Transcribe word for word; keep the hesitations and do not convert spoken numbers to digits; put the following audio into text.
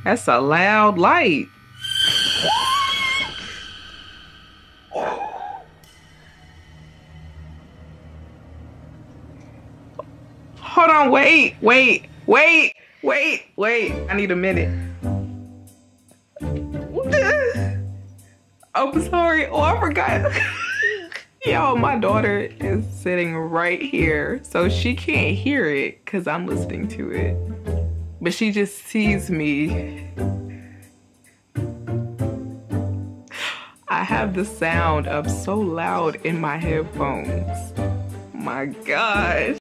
That's a loud light. Hold on, wait, wait, wait, wait, wait. I need a minute. I'm sorry. Oh, I forgot. Yo, my daughter is sitting right here, so she can't hear it because I'm listening to it. But she just sees me. I have the sound up so loud in my headphones. My gosh.